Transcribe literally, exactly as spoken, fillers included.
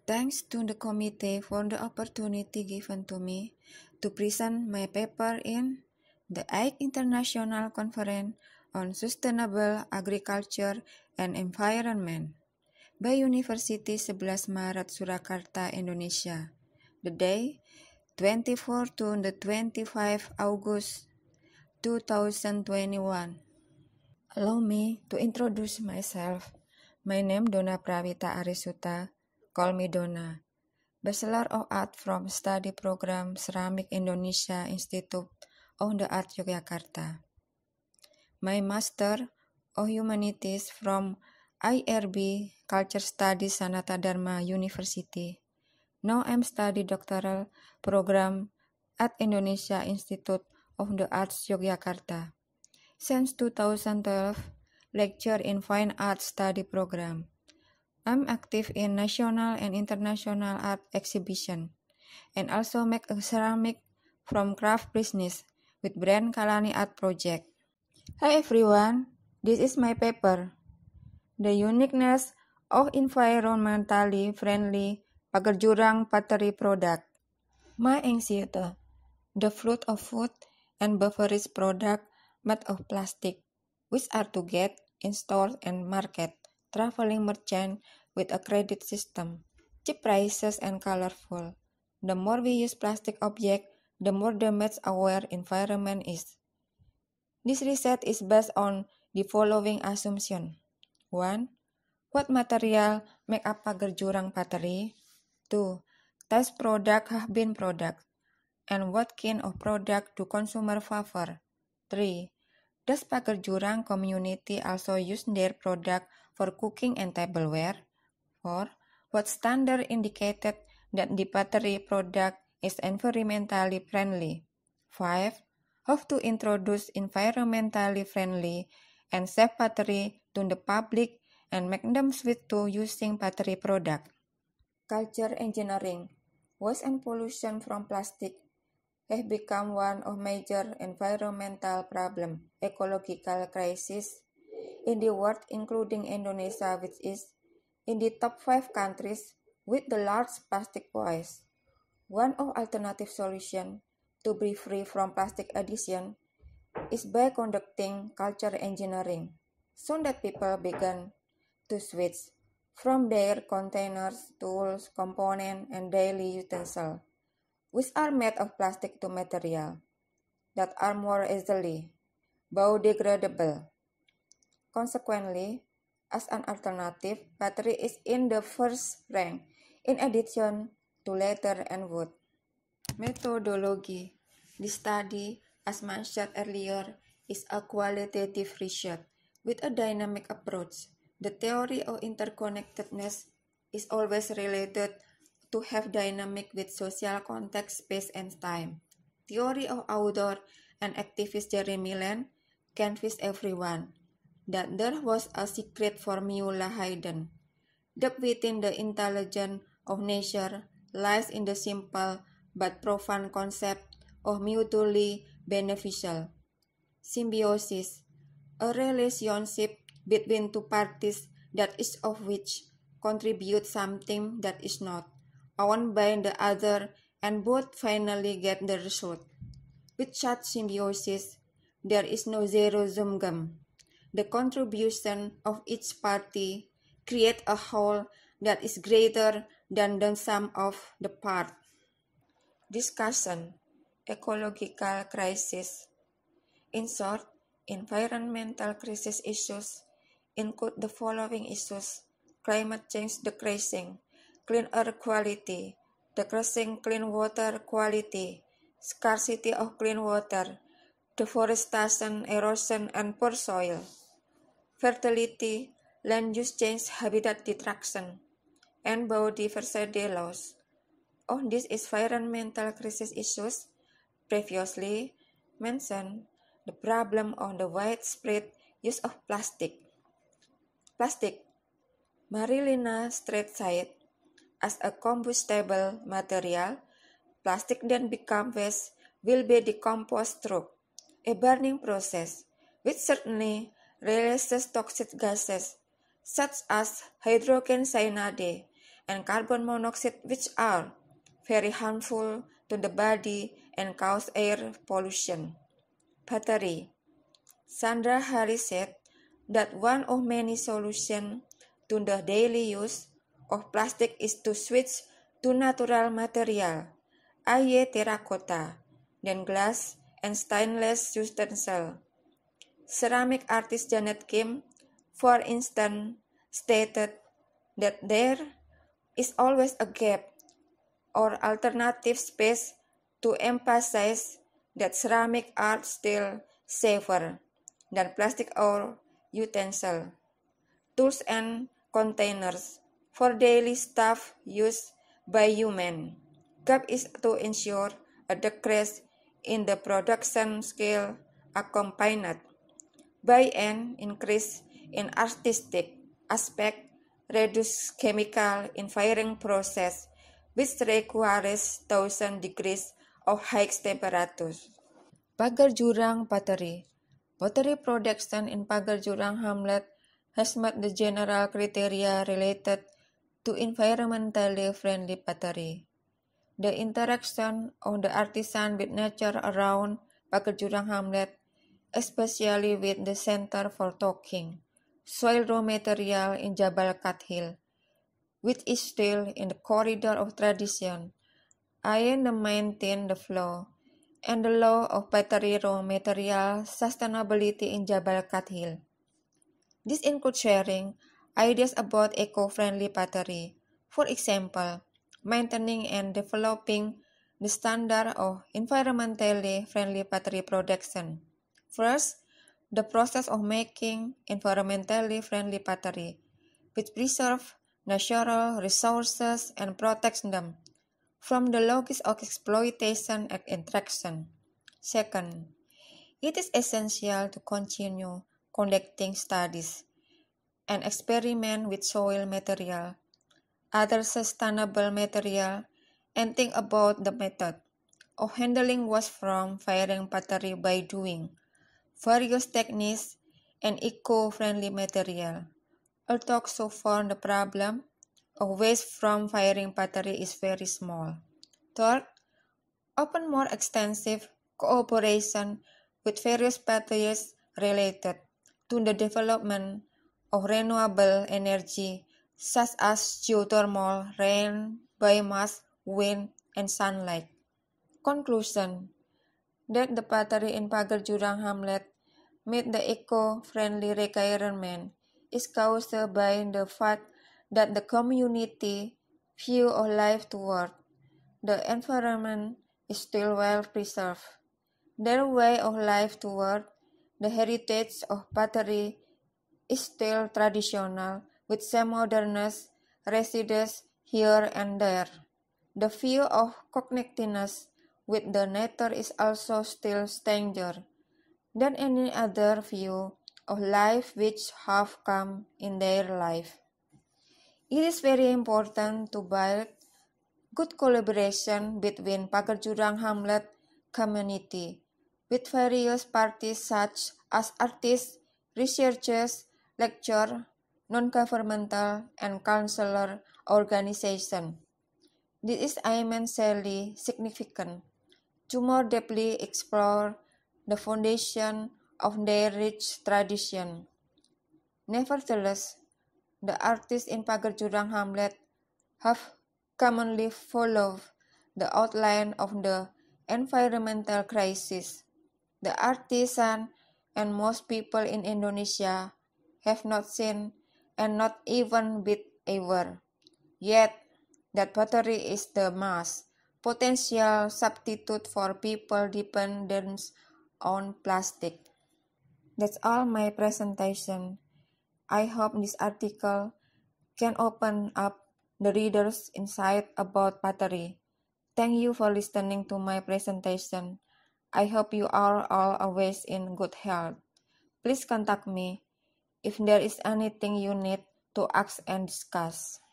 Thanks to the committee for the opportunity given to me to present my paper in the eighth International Conference on Sustainable Agriculture and Environment by University sebelas Maret Surakarta, Indonesia. The day twenty-fourth to the twenty-fifth August two thousand twenty-one. Allow me to introduce myself. My name Donna Prawita Arisuta. Call me Donna. Bachelor of Art from Study Program Ceramic Indonesia Institute of the Art Yogyakarta. My Master of Humanities from I R B Culture Studies Sanata Dharma University. Now I'm study doctoral program at Indonesia Institute of the Arts Yogyakarta. Since two thousand twelve, lecture in Fine Art Study Program. I'm active in national and international art exhibition, and also make a ceramic from craft business with brand Kalani Art Project. Hi everyone, this is my paper. The uniqueness of environmentally friendly pagar jurang pottery product. My anxiety, the fruit of food and beverage product made of plastic, which are to get in stores and market, traveling merchant with a credit system, cheap prices and colorful. The more we use plastic object, the more damage our environment is. This research is based on the following assumption. one. What material make up pagar jurang pottery? two. Test product have been product. And what kind of product do consumer favor? three. Does pagar jurang community also use their product for cooking and tableware? four. What standard indicated that the pottery product is environmentally friendly? five. How to introduce environmentally friendly and safe pottery to the public and make them switch to using pottery product. Culture engineering. Waste and pollution from plastic have become one of major environmental problem, ecological crisis in the world, including Indonesia, which is in the top five countries with the large plastic waste. One of alternative solutions to be free from plastic addiction is by conducting culture engineering, so that people begin to switch from their containers, tools, components, and daily utensils, which are made of plastic, to material that are more easily biodegradable. Consequently, as an alternative, pottery is in the first rank, in addition to leather and wood. Methodology. The study, as mentioned earlier, is a qualitative research with a dynamic approach. The theory of interconnectedness is always related to have dynamic with social context, space, and time. Theory of author and activist Jeremy Land convinced everyone that there was a secret formula hidden, that within the intelligence of nature lies in the simple but profound concept of mutually beneficial symbiosis, a relationship between two parties that each of which contributes something that is not owned by the other, and both finally get the result. With such symbiosis, there is no zero-sum game. The contribution of each party creates a whole that is greater than the sum of the parts. Discussion. Ecological crisis. In short, environmental crisis issues include the following issues: climate change decreasing, clean air quality, decreasing clean water quality, scarcity of clean water, deforestation, erosion, and poor soil, fertility, land use change, habitat destruction, and biodiversity loss. On these environmental crisis issues, previously mentioned, the problem of the widespread use of plastic. Plastic. Marilena Street said, as a combustible material, plastic then becomes waste will be decomposed through a burning process, which certainly releases toxic gases such as hydrogen cyanide and carbon monoxide, which are very harmful to the body and cause air pollution. Battery. Sandra Harris said that one of many solutions to the daily use of plastic is to switch to natural material, that is terracotta, then glass and stainless utensils. Ceramic artist Janet Kim, for instance, stated that there is always a gap or alternative space to emphasize that ceramic art still safer than plastic or utensil, tools and containers for daily stuff used by humans. Gap is to ensure a decrease in the production scale accompanied by an increase in artistic aspect, reduce chemical engineering process, which requires one thousand degrees of high temperatures. Pagar Jurang Pottery. Pottery production in Pagar Jurang hamlet has met the general criteria related to environmentally friendly pottery. The interaction of the artisan with nature around Pagar Jurang hamlet, especially with the Center for Talking Soil Raw Material in Jabal Kathil, which is still in the corridor of tradition, aims to maintain the flow and the law of pottery raw material sustainability in Jabal Kathil. This includes sharing ideas about eco-friendly pottery, for example, maintaining and developing the standard of environmentally friendly pottery production. First, the process of making environmentally friendly pottery, which preserves natural resources and protects them from the losses of exploitation and extraction. Second, it is essential to continue conducting studies and experiment with soil material, other sustainable material, and think about the method of handling waste from firing pottery by doing various techniques and eco-friendly material. Although so far the problem of waste from firing pottery is very small. Third, open more extensive cooperation with various parties related to the development of renewable energy such as geothermal, rain, biomass, wind, and sunlight. Conclusion: that the pottery in Pagar Jurang hamlet meet the eco-friendly requirement is caused by the fact that the community view of life toward the environment is still well preserved. Their way of life toward the heritage of pottery is still traditional, with some modernist residents here and there. The view of connectedness with the nature is also still stronger than any other view of life which have come in their life. It is very important to build good collaboration between Pagar Jurang hamlet community with various parties such as artists, researchers, lecturers, non-governmental, and counselor organizations. This is immensely significant to more deeply explore the foundation of their rich tradition. Nevertheless, the artists in Pagar Jurang hamlet have commonly followed the outline of the environmental crisis. The artisan and most people in Indonesia have not seen and not even been aware yet that pottery is the mass potential substitute for people dependent on plastic. That's all my presentation. I hope this article can open up the reader's insight about pottery. Thank you for listening to my presentation. I hope you are all always in good health. Please contact me if there is anything you need to ask and discuss.